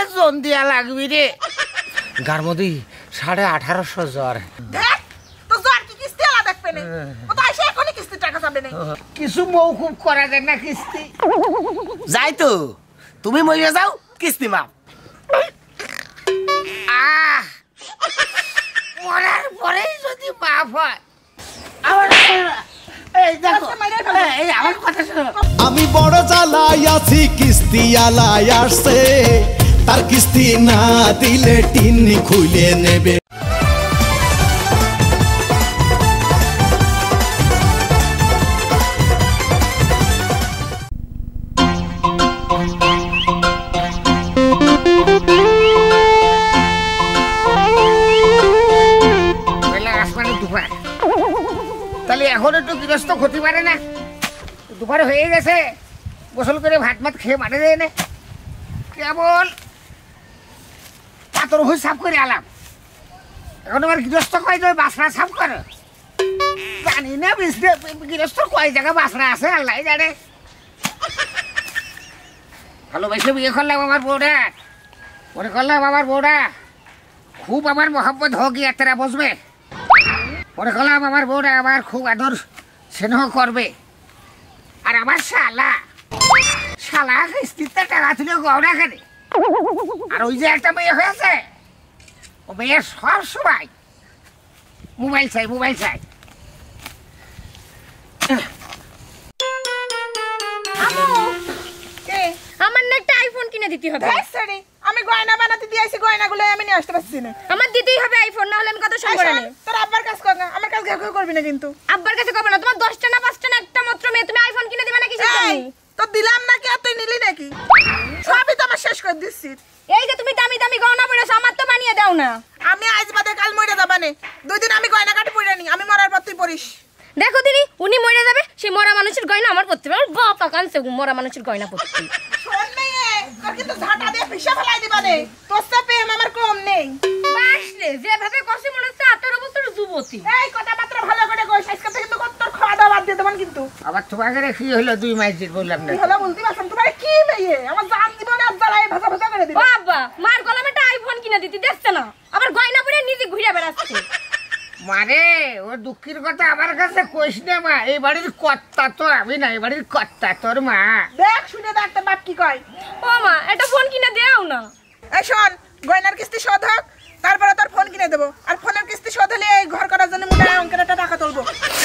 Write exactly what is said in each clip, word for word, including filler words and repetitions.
জন দিয়া লাগবি রে গারমদি সাড়ে আঠারোশো জ্বর কিছু মৌকুব করা যায় না কিস্তি যাই তো তুমি মরিয়া যাও কিস্তি মাপ আহ মরার পরেই যদি মাপ হয় আমি বড় জ্বালাই আছি কিস্তি আলাই আসছে তার কিস্তি না দিলে টিনি খুলে নেবে তাহলে এখন একটু গৃহস্থ ক্ষতি পারে না দুপুর হয়ে গেছে গোসল করে ভাত ভাত খেয়ে মাঠে দেয় না কেবল পাতর হয়ে সাফ করে আলাম এখন আবার গৃহস্থ কয় যে বাসনা সাফ করে জানি না গৃহস্থ কয় জায়গা বাসনা আছে আল্লাহ জানে ভালোবাসে বিয়ে করলাম আমার বউটা মনে করলাম আমার বউটা খুব আমার মহব্বত হোক এতটা বসবে মনে করলাম আমার বউটা আমার খুব আদর স্নেহ করবে আর আমার শালা শালা কিস্তিতে টাকা তুলে গহনা কেনে আর ওই যে একটা মেয়ে হয়েছে ও মেয়ে সব সময় মোবাইল চাই মোবাইল চাই আমার না একটা আইফোন কিনে দিতে হবে আমি গয়না বানাতে দিয়েছি গয়নাগুলো আমি নিয়ে আসতে পারছি না আমার দিতেই হবে আইফোন না হলে আমি কত সময় করে নেব তোর আব্বার কাছে কর না আমার কাছে কেউ করবি না কিন্তু আব্বার কাছে করব না তোমার দশটা না পাঁচটা না একটা মাত্র মেয়ে তুমি আইফোন কিনে দিবা না কিসের জন্য তো দিলাম না কি আর তুই নিলি নাকি সবই তো আমার শেষ করে দিছিস এই যে তুমি দামি দামি গয়না পরেছো আমার তো বানিয়ে দাও না আমি আজ বাদে কাল মরে যাবানে দুই দিন আমি গয়না কাটি পরে নি আমি মরার পর তুই পরিস দেখো দিদি উনি মরে যাবে সেই মরা মানুষের গয়না আমার পরতে হবে বাবা কানছে মরা মানুষের গয়না পরতে শোন মেয়ে তোর কিন্তু ঝাঁটা দিয়ে পিষা ফেলাই দিবানে তোর সাথে আমার কম নেই বাস রে যেভাবে কষ্ট মনে হচ্ছে আঠারো বছর যুবতী এই কথা মাত্র ভালো করে কইস আজকে থেকে কিন্তু তোর খাওয়া দাওয়া বাদ দিয়ে দেবেন কিন্তু আবার তোমাকে কি হলো দুই মাস দিন বললাম না কি হলো বলতে পারছাম তোমার কি মেয়ে আমার জান জীবনে আর জ্বালায় ভাষা ভাষা করে দিবে বাবা মার গলামে একটা আইফোন কিনে দিতে দেখছ না আবার গয়না পরে নিজে ঘুরে বেড়াচ্ছে মানে ও দুঃখের কথা আমার কাছে কইস না মা এই বাড়ির কর্তা তো আমি না এই বাড়ির কর্তা তোর মা দেখ শুনে দেখ তোর বাপ কি কয় ও মা একটা ফোন কিনে দাও না এই শোন গয়নার কিস্তি শোধ হোক তারপরে তোর ফোন কিনে দেবো আর ফোনের কিস্তি শোধ হলে এই ঘর করার জন্য মোটা অঙ্কের একটা টাকা তুলবো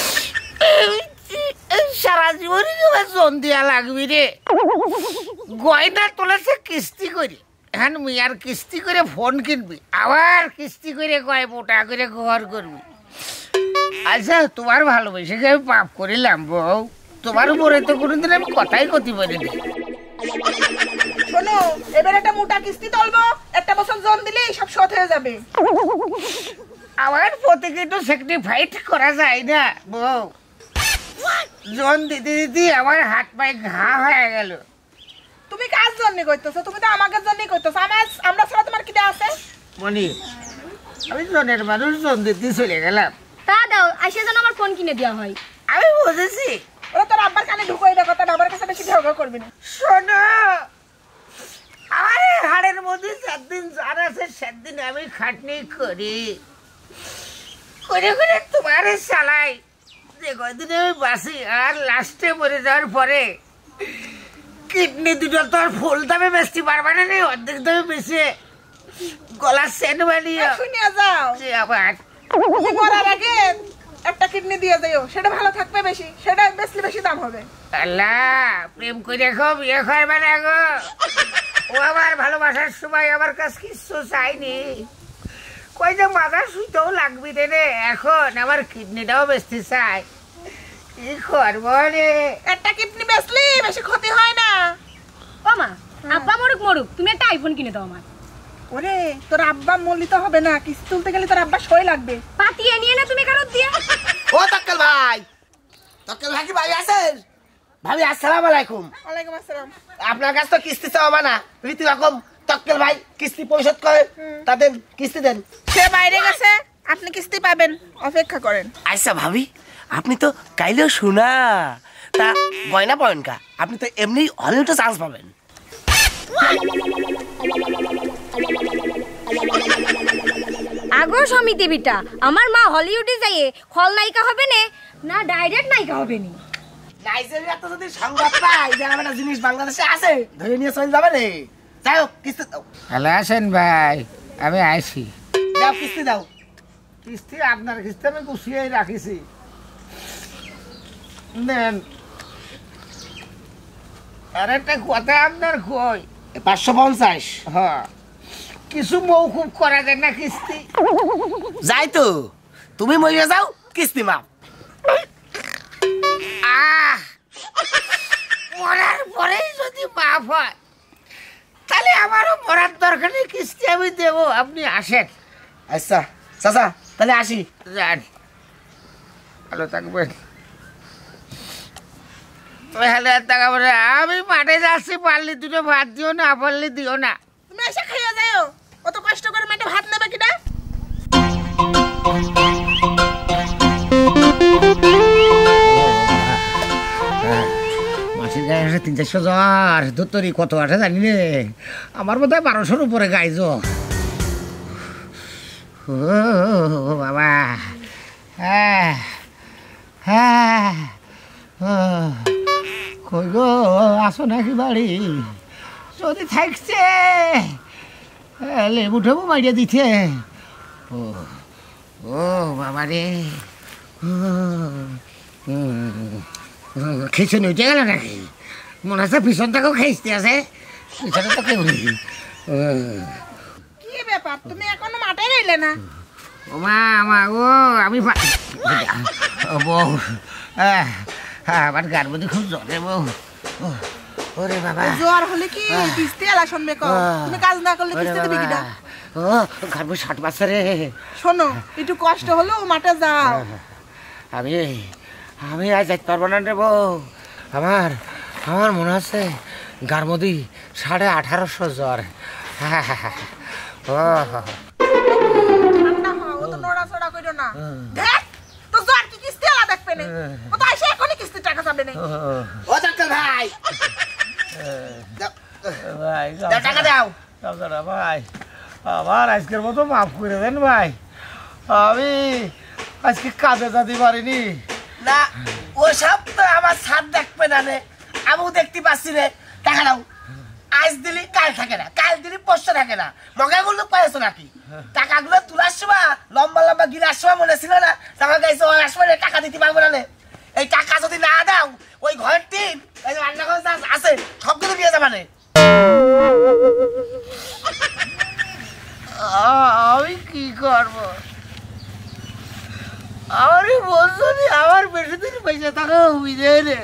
সারা জীবনই তোমার জন দিয়া লাগবি রে গয়না তোলাছে কিস্তি করি এখন মিয়ার কিস্তি করে ফোন কিনবি আবার কিস্তি করে কয় মোটা করে ঘর করবি আচ্ছা তোমার ভালোবেসে আমি পাপ করিলাম বউ তোমার উপরে তো কোনোদিন আমি কথাই করতে পারিনি শোনো এবার একটা মোটা কিস্তি তুলবো একটা বছর জন দিলে সব শোধ হয়ে যাবে আমার প্রত্যেকে তো স্যাক্রিফাইস করা যায় না বউ জন দিতে দিতে আমার হাত পায়ে ঘা হয়ে গেল তুমি কার জন্য কইতেছো তুমি তো আমাদের জন্যই কইতেছো আমার আমরা ছাড়া তোমার কি আছে মনি আমি জনের মানুষ জন দিতে চলে গেলাম তা দাও আইসা যেন আমার ফোন কিনে দেওয়া হয় আমি বুঝেছি ওরা তোর আব্বার কানে ঢুকাই দেখো তার আব্বার কাছে বেশি ঢোকা করবি না শোনো আমার হাড়ের মধ্যে সাত দিন যার আছে সাত দিন আমি খাটনি করি করে করে তোমার চালাই যে কদিন আমি বাসি আর লাস্টে মরে যাওয়ার পরে কিডনি দুটো তোর ফুল দামে বেচতে পারবা না নেই অর্ধেক দামে বেশি গলার সেন বানিয়ে শুনিয়া যাও আবার মরার আগে একটা কিডনি দিয়ে দিও সেটা ভালো থাকবে বেশি সেটা বেশি বেশি দাম হবে আল্লাহ প্রেম করে দেখো বিয়ে করবে না গো ও আমার ভালোবাসার সময় আমার কাছে কিছু চাইনি কই যে মাথা শুইতেও লাগবি রে রে এখন আমার কিডনিটাও বেচতে চাই কি করবো রে একটা কিডনি বেচলি বেশি ক্ষতি হয় না ও মা আব্বা মরুক মরুক তুমি একটা আইফোন কিনে দাও আমার ওরে তোর আব্বা মলিত হবে না কিস্তি তুলতে গেলে তোর আব্বা সই লাগবে পাতিয়ে নিয়ে না তুমি কারো দিয়ে ও তক্কেল ভাই তক্কেল ভাই কি ভাই আছেন ভাবি আসসালামু আলাইকুম ওয়ালাইকুম আসসালাম আপনার কাছে তো কিস্তি চাওয়া না রীতি রকম তক্কেল ভাই কিস্তি পরিশোধ করে তাদের কিস্তি দেন সে বাইরে গেছে আপনি কিস্তি পাবেন অপেক্ষা করেন আচ্ছা ভাবি আপনি তো কাইলেও শোনা তা গয়না পয়েন কা আপনি তো এমনি হলিউডে চান্স পাবেন আগো সমিতি বিটা আমার মা হলিউডে যাইয়ে খলনায়িকা হবে না না ডাইরেক্ট নায়িকা হবে নি নাইজেরিয়া তো যদি সংবাদ পাই যে একটা জিনিস বাংলাদেশে আছে ধরে নিয়ে চলে যাবে রে যাই হোক কিস্তি দাও ভালো আছেন ভাই আমি আইছি দাও কিস্তি দাও কিস্তি আপনার কিস্তি আমি গুছিয়ে রাখিছি নেন আর একটা কথা আপনার কই পাঁচশো পঞ্চাশ হ্যাঁ কিছু মৌকুব করা যায় না কিস্তি যাই তো তুমি মরিয়া যাও কিস্তি মাপ আহ মরার পরেই যদি মাফ হয় তাহলে আমারও মরার দরকার নেই কিস্তি আমি দেবো আপনি আসেন আচ্ছা চাচা তাহলে আসি যান ভালো থাকবেন তাহলে থাকবেন আমি মাঠে যাচ্ছি পারলে দুটো ভাত দিও না পারলে দিও না তুমি এসে খাইয়া যাও অত কষ্ট করে মাঠে ভাত নেবে কিনা মাসির গায়ে আসে তিন চারশো জ্বর ধুতরি কত আসে জানি রে আমার বোধ হয় বারোশোর উপরে গাইজ ও বাবা হ্যাঁ হ্যাঁ কই গো আসো নাকি বাড়ি যদি থাকছে লেবু টেবু মারিয়ে দিতে ও ও বাবা রে খিচুনি উঠে গেল নাকি মনে হচ্ছে পিছন থেকেও খেয়েছে আছে পিছনে তো কেউ নেই কি ব্যাপার তুমি এখনো মাঠে রইলে না ও মা মা ও আমি বউ হ্যাঁ আমার গার মধ্যে খুব জ্বরে বউ ওরে বাবা জ্বর হলে কি কিস্তি আলা শুনবে কো তুমি কাজ না করলে কিস্তি দিবি কিনা ও গার মধ্যে ষাট বাচ্চা রে শোনো একটু কষ্ট হলেও মাঠে যাও আমি আমি আজ যাইতে পারবো না রে বউ আমার আমার মনে হচ্ছে গার মধ্যে সাড়ে আঠারোশো জ্বর হ্যাঁ হ্যাঁ হ্যাঁ ও ঠান্ডা হও ও তো নড়াচড়া কইরো না দেখ তো জ্বর কি কিস্তি আলা দেখবে না ও তো এসে এখনই কিস্তি টাকা যাবে না ও ডাক্তার ভাই ভাই দাও টাকা দাও টাকাটা ভাই আমার আজকের মতো মাফ করে দেন ভাই আমি আজকে কাজে যেতে পারিনি না ও সব তো আমার সাথ দেখবে না রে আমিও দেখতে পাচ্ছি রে টাকা দাও আজ দিলি কাল থাকে না কাল দিলি পরশু থাকে না মগাগুলো পাইছো নাকি টাকাগুলো তোলার সময় লম্বা লম্বা গিলার সময় মনে ছিল না টাকা গাইছে ওই আসবে টাকা দিতে পারবো না এই টাকা যদি না দাও ওই ঘরের টিন এই যে রান্নাঘর যা আছে সব কিছু নিয়ে যাবে না আমি কি করবো আমারই বলছি আমার বেশি দিন পয়সা থাকা হুইলে রে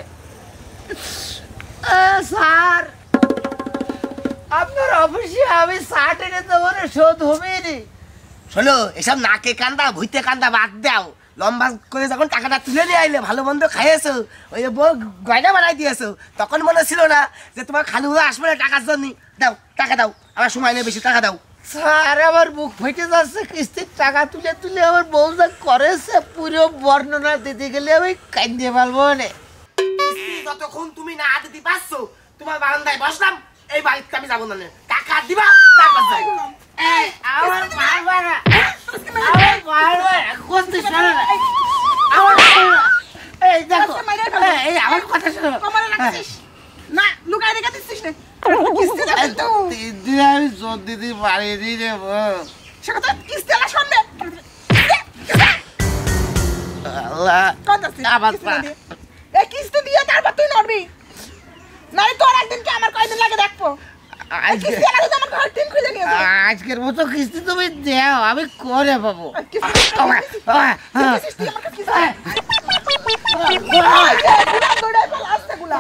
স্যার আপনার অফিসে আমি ষাট এনে দেবো রে শোধ হবে রে শোনো এসব নাকে কান্দা ভুইতে কান্দা বাদ দাও লম্বা করে যখন টাকাটা তুলে নিয়ে আইলে ভালো মন্দ খাইয়েছো ওই যে বউ গয়না বানাই দিয়েছো তখন মনে ছিল না যে তোমার খালু আসবে না টাকার জন্য দাও টাকা দাও আমার সময় নেই বেশি টাকা দাও স্যার আমার বুক ফেটে যাচ্ছে কিস্তির টাকা তুলে তুলে আমার বউ যা করেছে পুরো বর্ণনা দিতে গেলে আমি কাঁদিয়ে পারবো না যতক্ষণ তুমি না দিতে পারছো তোমার বারান্দায় বসলাম এই বাড়িতে আমি যাবো না টাকা দিবা তারপর যাই এই আমার মারবা না আমার মারবা না কোনটি শোনো না আমার এই দেখো এই আমার কথা শোনো কমরে রাখছিস না লুকাই রেখে দিছিস না কিস্তি যাবে তো দিদি আমি জোর দিদি পারিনি রে বউ সে কথা কিস্তি আলা শুনবে আল্লাহ কথা আবার এই কিস্তি দিয়ে তারপর তুই নড়বি নাই তোর একদিন কি আমার কয়দিন লাগে দেখবো কিস্তি আলা তো আমার ঘর টিন খুলে নিয়ে যাবে আজকের মতো কিস্তি তুমি দেও আমি করে পাবো কিস্তি আমার কিস্তি দৌড়ে পালা আসতে গুলা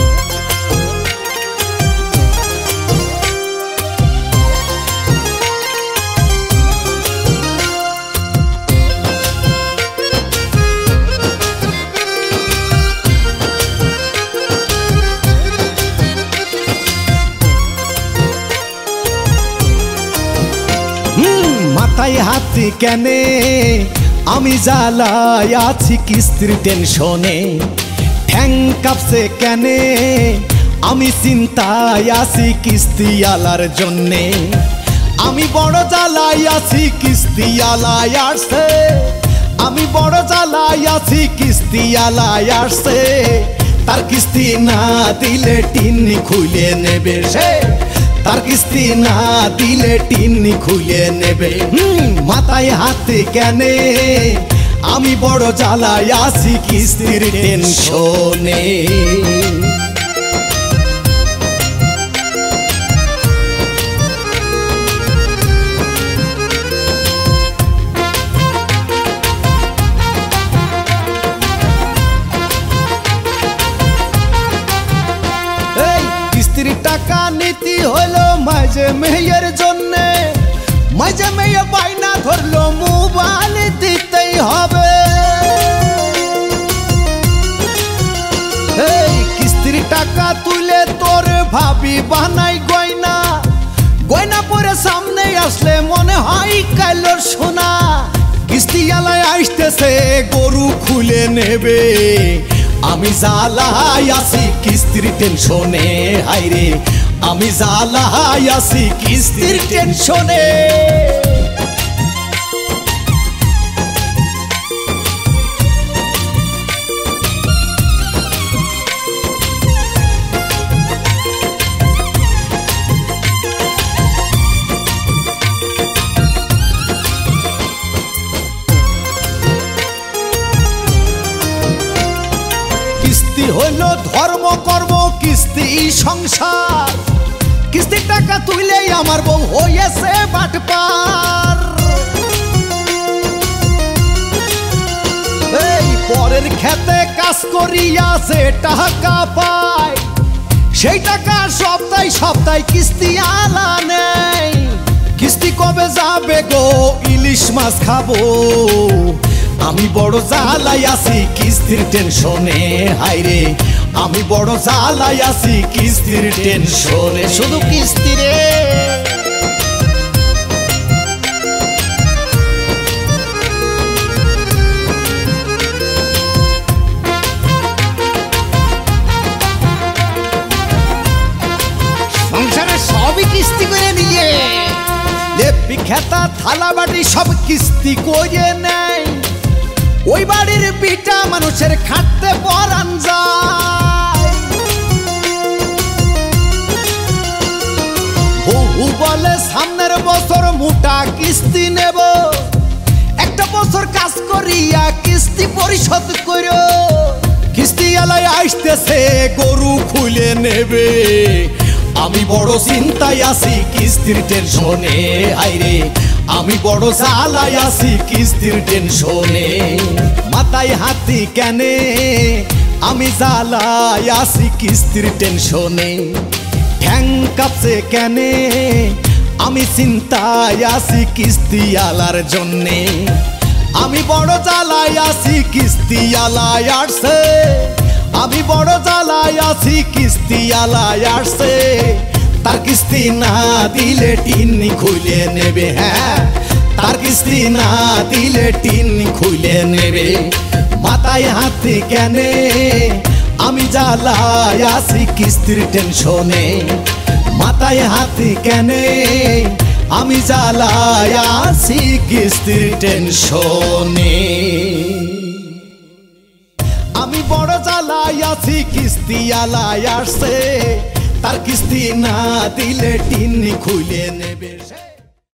মাথায় হাতি কেনে আমি জ্বালায় আছি কিস্তির টেনশনে ঠ্যাং কাঁপছে কেনে আমি চিন্তায় আছি কিস্তি আলার জন্যে আমি বড় জ্বালাই আছি কিস্তি আলাই আসছে আমি বড় জ্বালাই আছি কিস্তি আলাই আসছে তার কিস্তি না দিলে টিন্নি খুলে নেবে সে তার কিস্তি না দিলে টিন্নি খুলে নেবে মাথায় হাতে কেনে আমি বড় জ্বালাই আছি কিস্তির টেনশনে কিস্তির টাকা নীতি হলো মাঝে মেয়ের জন্য মাঝে মেয়ে বাইনা ধরলো মোবাইল দিতেই হবে এই কিস্তির টাকা তুলে তোর ভাবি বানাই গয়না গয়না পরে সামনে আসলে মনে হয় কাইলোর সোনা কিস্তি আলায় আসতেছে গরু খুলে নেবে আমি জ্বালাই আছি কিস্তির টেনশনে হাইরে আমি জ্বালাই আছি কিস্তির টেনশনে কিস্তি হলো ধর্ম কর্ম কিস্তি সংসার কিস্তির টাকা তুইলেই আমার বউ হয়েছে বাটপার এই পরের খেতে কাজ করিয়া যে টাকা পায় সেই টাকা সপ্তাহে সপ্তাহে কিস্তি আলা নেই কিস্তি কবে যাবে গো ইলিশ মাছ খাবো আমি বড় জ্বালাই আছি কিস্তির টেনশনে হাইরে আমি বড় জ্বালাই আছি কিস্তির টেনশনে শুধু কিস্তি রে সংসারে সবই কিস্তি করে নিয়ে লেপি খেতা থালা বাটি সব কিস্তি করে নেয় ওই বাড়ির পিঠা মানুষের খাটতে পরান যায় বহু বলে সামনের বছর মোটা কিস্তি নেব একটা বছর কাজ করিয়া কিস্তি পরিশোধ করো কিস্তি আলায় আসতেছে গরু খুলে নেবে আমি বড় চিন্তায় আছি কিস্তির টেনশনে আইরে আমি বড় জ্বালাই আছি কিস্তির টেনশনে মাথায় হাতি কেনে আমি জ্বালাই আছি কিস্তির টেনশনে ঠ্যাং কাঁপছে কেনে আমি চিন্তায় আছি কিস্তি আলার জন্যে আমি বড় জ্বালাই আছি কিস্তি আলাই আসছে আমি বড় জ্বালাই আছি কিস্তি আলাই আসছে তার কিস্তি না দিলে টিন্নি খুলে নেবে হ্যাঁ তার কিস্তি না দিলে টিন্নি খুলে নেবে মাথায় হাতে কেনে আমি জ্বালাই আছি কিস্তির টেনশনে মাথায় হাতে কেনে আমি জ্বালাই আছি কিস্তির টেনশনে আমি বড় জ্বালাই আছি কিস্তি আলাই আসছে তার কিস্তি না দিলে টিন্নি খুলে নেবে।